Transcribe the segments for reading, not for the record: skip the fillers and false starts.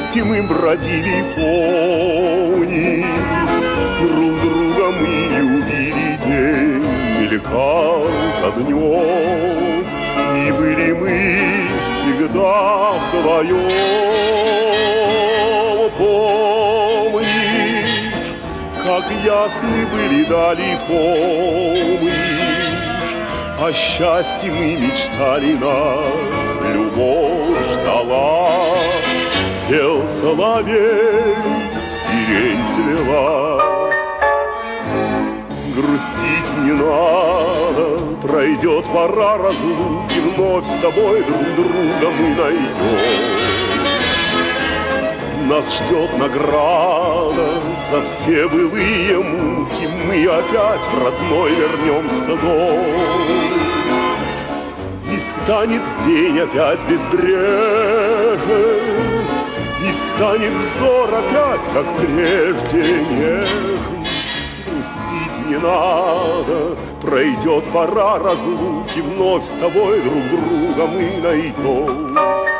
вместе мы бродили, помнишь, друг друга мы любили, день мелькал за днем, и были мы всегда вдвоем. Помнишь, как ясны были далеко мы, о счастье мы мечтали, нас любовь ждала. Пел соловей, сирень цвела. Грустить не надо, пройдет пора разлуки, вновь с тобой друг друга мы найдем. Нас ждет награда за все былые муки, мы опять в родной вернемся дом. И станет день опять безбрежен, и станет взор опять, как прежде, нежен. Грустить не надо, пройдет пора разлуки, вновь с тобой друг друга мы найдем.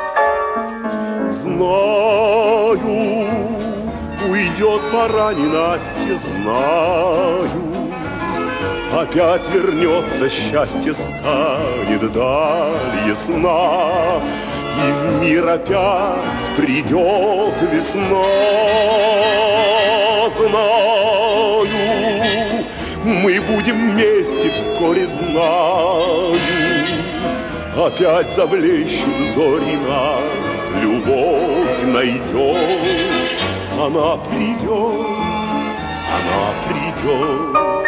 Знаю, уйдет пора ненастье, знаю, опять вернется счастье, станет даль ясна, и в мир опять придет весна. Знаю, мы будем вместе вскоре, знаю, опять заблещут зори, нас любовь найдет. Она придет, она придет.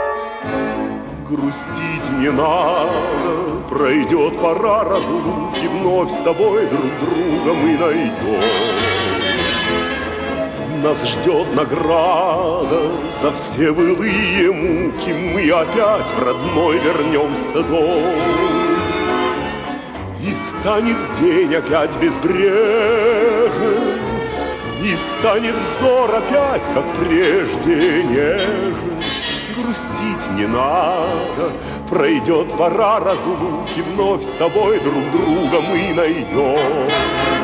Грустить не надо, пройдет пора разлуки, вновь с тобой друг друга мы найдем. Нас ждет награда за все былые муки, мы опять в родной вернемся дом. И станет день опять безбрежен, и станет взор опять, как прежде, нежен. Грустить не надо, пройдет пора разлуки, вновь с тобой друг друга мы найдем.